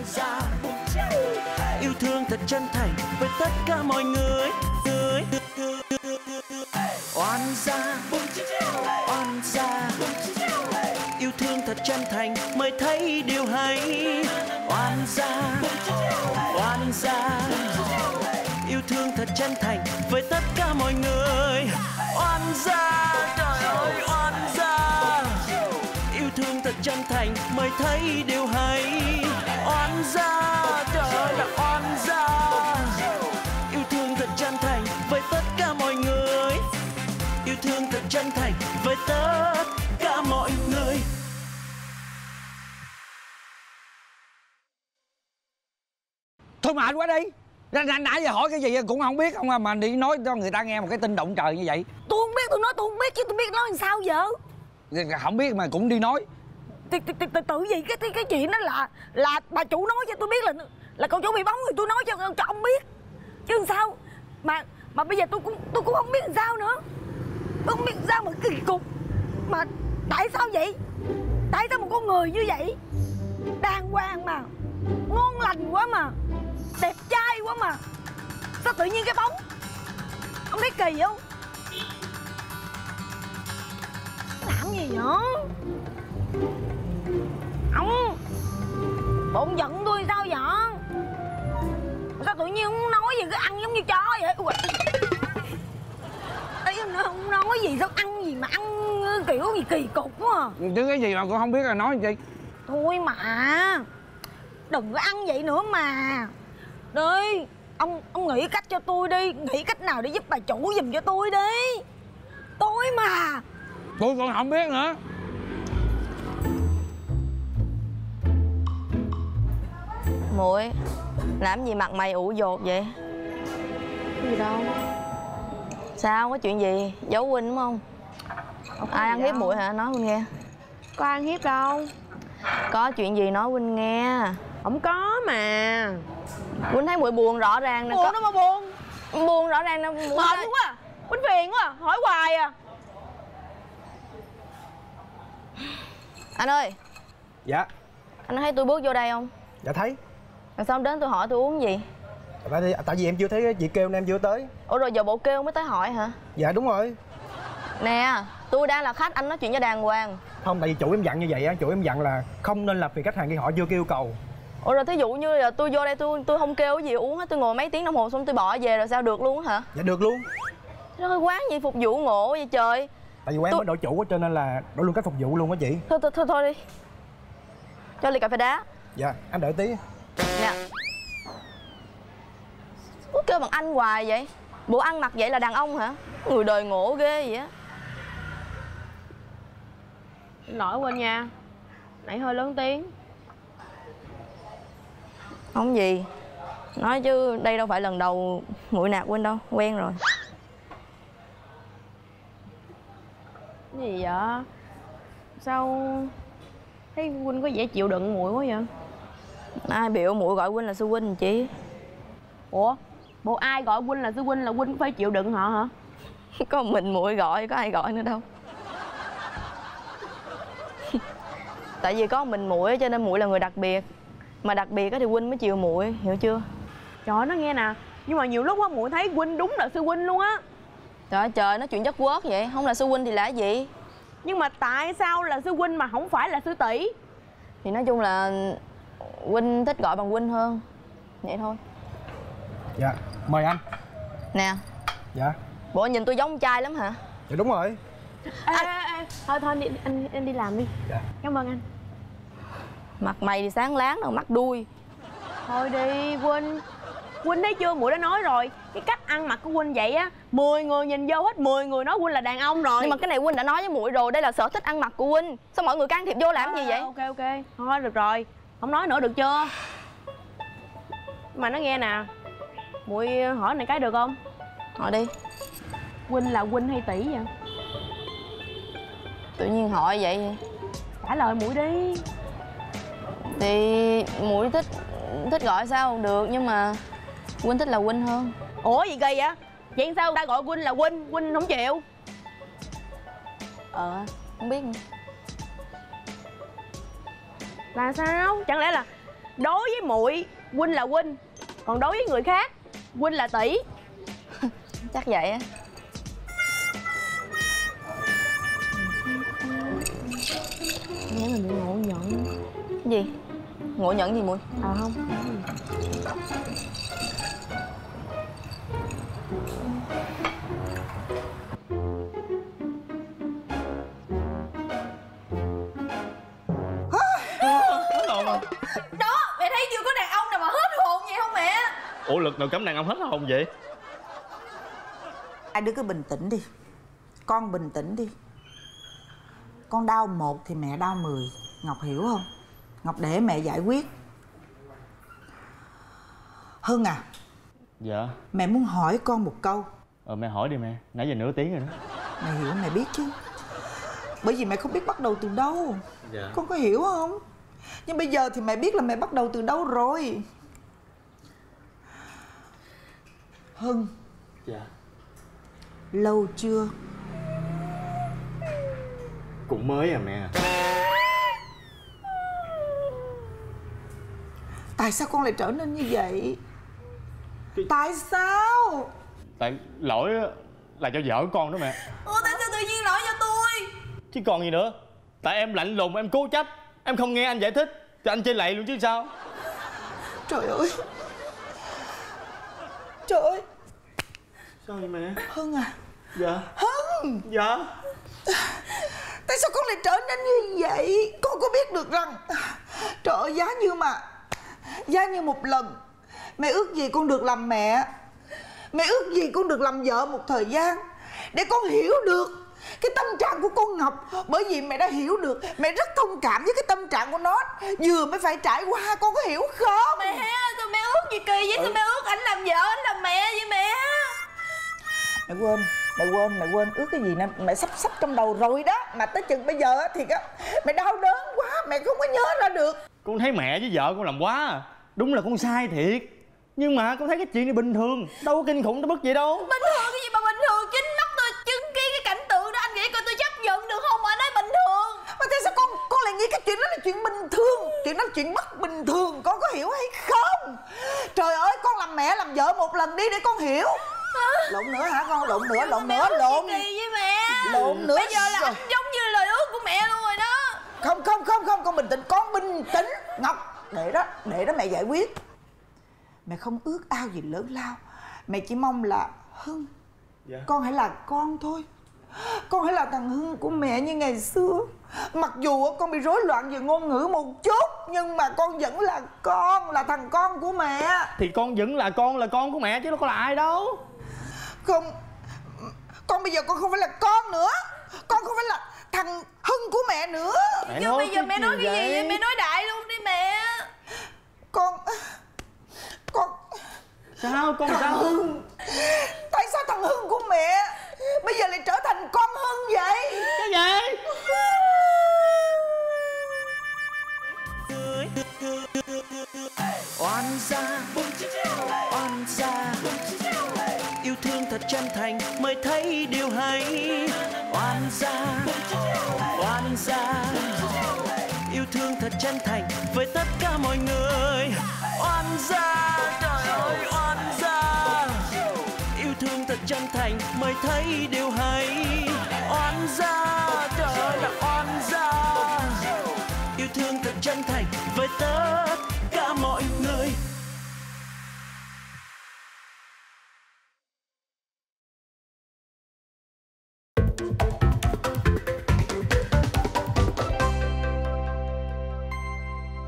gia. Yêu thương thật chân thành với tất cả mọi người. Oan gia, oan gia. Yêu thương thật chân thành mới thấy điều hay. Oan gia, oan gia. Yêu thương thật chân thành với tất cả mọi người. Oan gia, trời ơi oan gia. Yêu thương thật chân thành mới thấy điều hay. Oan gia, trời ơi là oan gia. Yêu thương thật chân thành với tất cả mọi người. Yêu thương thật chân thành với tất cả mọi người. Thôi mệt quá đi. Nãy giờ hỏi cái gì cũng không biết, không mà đi nói cho người ta nghe một cái tin động trời như vậy. Tôi không biết, tôi nói tôi không biết chứ tôi biết nói làm sao giờ. Không biết mà cũng đi nói. Tự gì cái chuyện đó là bà chủ nói cho tôi biết là con chủ bị bóng thì tôi nói cho ông biết chứ làm sao mà bây giờ tôi cũng không biết làm sao nữa. Tôi không biết làm sao mà kỳ cục mà tại sao vậy? Tại sao một con người như vậy đàng hoàng mà ngon lành quá mà đẹp trai quá mà sao tự nhiên cái bóng ông thấy kỳ không? Làm gì nữa? Ông bộn giận tôi sao vậy? Sao tự nhiên không nói gì cứ ăn giống như chó vậy? Ý không nói gì sao ăn gì mà ăn kiểu gì kỳ cục quá à. Chứ cái gì mà con không biết là nói gì. Thôi mà đừng có ăn vậy nữa mà. Đi ông nghĩ cách cho tôi đi. Nghĩ cách nào để giúp bà chủ giùm cho tôi đi. Tôi mà Tôi còn không biết nữa. Muội làm gì mặt mày ủ dột vậy? Gì đâu. Sao, có chuyện gì? Giấu Huynh đúng không? Ai ăn hiếp muội hả? Nói Huynh nghe. Có ăn hiếp đâu. Có chuyện gì nói Huynh nghe. Không có mà. Huynh thấy muội buồn rõ ràng nè. Buồn đâu mà buồn. Buồn rõ ràng nè. Mệt quá à. Huynh phiền quá à. Hỏi hoài à. Anh ơi. Dạ. Anh thấy tôi bước vô đây không? Dạ thấy. Rồi sao đến tôi hỏi tôi uống gì? Tại vì em chưa thấy chị kêu nên em chưa tới. Ủa rồi giờ bộ kêu mới tới hỏi hả? Dạ đúng rồi. Nè, tôi đang là khách, anh nói chuyện cho đàng hoàng. Không, tại vì chủ em dặn như vậy á, chủ em dặn là không nên làm phiền khách hàng khi họ chưa kêu cầu. Ủa rồi thí dụ như là tôi vô đây tôi không kêu cái gì uống hết, tôi ngồi mấy tiếng đồng hồ xong tôi bỏ về rồi sao, được luôn hả? Dạ được luôn. Trời ơi, quán gì phục vụ ngộ vậy trời. Tại vì quán mới đổi chủ á, cho nên là đổi luôn cách phục vụ luôn á chị. Thôi đi. Cho ly cà phê đá. Dạ, em đợi tí. Nè. Cứ kêu bằng anh hoài vậy. Bộ ăn mặc vậy là đàn ông hả? Người đời ngộ ghê vậy á. Lỗi quên nha. Nãy hơi lớn tiếng. Không gì. Nói chứ đây đâu phải lần đầu muội nạt Huynh đâu, quen rồi. Cái gì vậy? Sao thấy Huynh có vẻ chịu đựng muội quá vậy? Ai biểu muội gọi Huynh là sư huynh chị? Ủa? Bộ ai gọi Huynh là sư huynh là Huynh phải chịu đựng họ hả? Có mình muội gọi, có ai gọi nữa đâu. Tại vì có mình muội cho nên muội là người đặc biệt. Mà đặc biệt thì Huynh mới chiều muội, hiểu chưa? Trời ơi, nó nghe nè. Nhưng mà nhiều lúc á muội thấy Huynh đúng là sư huynh luôn á. Trời ơi trời, nói chuyện chất quớt vậy. Không là sư huynh thì là cái gì? Nhưng mà tại sao là sư huynh mà không phải là sư tỷ? Thì nói chung là Huynh thích gọi bằng Huynh hơn. Vậy thôi. Dạ, mời anh. Nè. Dạ. Bộ nhìn tôi giống con trai lắm hả? Dạ đúng rồi. Thôi đi, anh đi làm đi. Dạ. Cảm ơn anh. Mặt mày thì sáng láng đâu, mắt đuôi. Thôi đi Huynh. Huynh thấy chưa, muội đã nói rồi. Cái cách ăn mặc của Huynh vậy á, 10 người nhìn vô hết 10 người nói Huynh là đàn ông rồi. Nhưng mà cái này Huynh đã nói với muội rồi, đây là sở thích ăn mặc của Huynh. Sao mọi người can thiệp vô làm gì vậy? Ok. Thôi được rồi. Không nói nữa được chưa? Mà nó nghe nè. Muội hỏi này cái được không? Hỏi đi. Huynh là huynh hay tỷ vậy? Tự nhiên hỏi vậy? Trả lời muội đi. Thì muội thích gọi sao cũng được, nhưng mà Huynh thích là Huynh hơn. Ủa gì kỳ vậy? Vậy sao ta gọi Huynh là Huynh, Huynh không chịu? Không biết nữa. Là sao? Chẳng lẽ là đối với muội huynh là huynh, còn đối với người khác huynh là tỷ. Chắc vậy á. Nghe mình bị ngộ nhận. Gì? Ngộ nhận gì muội? Không. Đó, mẹ thấy chưa, có đàn ông nào mà hết hồn vậy không mẹ? Ủa lực nào cấm đàn ông hết hồn vậy? Hai đứa cứ bình tĩnh đi. Con bình tĩnh đi. Con đau một thì mẹ đau 10. Ngọc hiểu không? Ngọc để mẹ giải quyết. Hưng à. Dạ. Mẹ muốn hỏi con một câu. Mẹ hỏi đi mẹ, nãy giờ nửa tiếng rồi đó. Mẹ hiểu, mẹ biết chứ. Bởi vì mẹ không biết bắt đầu từ đâu. Dạ. Con có hiểu không? Nhưng bây giờ thì mẹ biết là mẹ bắt đầu từ đâu rồi. Hưng. Dạ. Lâu chưa? Cũng mới à mẹ. Tại sao con lại trở nên như vậy? Tại sao? Tại lỗi là cho vợ con đó mẹ. Ủa tại sao tự nhiên lỗi cho tôi? Chứ còn gì nữa. Tại em lạnh lùng, em cố chấp, em không nghe anh giải thích thì anh chơi lạy luôn chứ sao. Trời ơi. Trời ơi. Sao vậy mẹ? Hưng à. Dạ. Hưng. Dạ. Tại sao con lại trở nên như vậy? Con có biết được rằng trời ơi, giá như một lần mẹ ước gì con được làm mẹ. Mẹ ước gì con được làm vợ một thời gian để con hiểu được cái tâm trạng của con Ngọc. Bởi vì mẹ đã hiểu được, mẹ rất thông cảm với cái tâm trạng của nó vừa mới phải trải qua, con có hiểu không? Mẹ, sao mẹ ước gì kỳ vậy? Sao mẹ ước ảnh làm vợ, ảnh làm mẹ vậy mẹ? Mẹ quên ước cái gì nè, mẹ sắp trong đầu rồi đó. Mà tới chừng bây giờ thì mẹ đau đớn quá, mẹ không có nhớ ra được. Con thấy mẹ với vợ con làm quá à. Đúng là con sai thiệt. Nhưng mà con thấy cái chuyện này bình thường, đâu có kinh khủng tới mức vậy đâu. Bình thường cái gì mà bình thường? Chính mắt tôi chứng kiến cái cảnh tượng đó, anh nghĩ coi tôi chấp nhận được không mà nói bình thường? Mà tại sao con lại nghĩ cái chuyện đó là chuyện bình thường? Chuyện đó là chuyện bất bình thường, con có hiểu hay không? Trời ơi, con làm mẹ làm vợ một lần đi để con hiểu. Lộn nữa hả con? Lộn nữa. Lộn kỳ với mẹ. Lộn nữa. Bây giờ là anh giống như lời ước của mẹ luôn rồi đó. Không, con bình tĩnh, con bình tĩnh. Ngọc, để đó mẹ giải quyết. Mẹ không ước ao gì lớn lao. Mẹ chỉ mong là Hưng, dạ. Con hãy là con thôi. Con hãy là thằng Hưng của mẹ như ngày xưa. Mặc dù con bị rối loạn về ngôn ngữ một chút, nhưng mà con vẫn là con, là thằng con của mẹ. Thì con vẫn là con của mẹ chứ đâu có là ai đâu. Không, con bây giờ con không phải là con nữa. Con không phải là thằng Hưng của mẹ nữa. Chứ bây giờ mẹ nói cái gì vậy? Mẹ nói đại luôn đi mẹ. Con Sao con sao? Hưng. Tại sao thằng Hưng của mẹ bây giờ lại trở thành con Hưng vậy? Cái gì? Oan gia yêu thương thật chân thành mới thấy điều hay. Oan gia yêu thương thật chân thành với tất cả mọi người. Oan gia, trời ơi oan gia yêu thương thật chân thành mới thấy điều hay. Oan gia, trời ơi là oan gia yêu thương thật chân thành với tất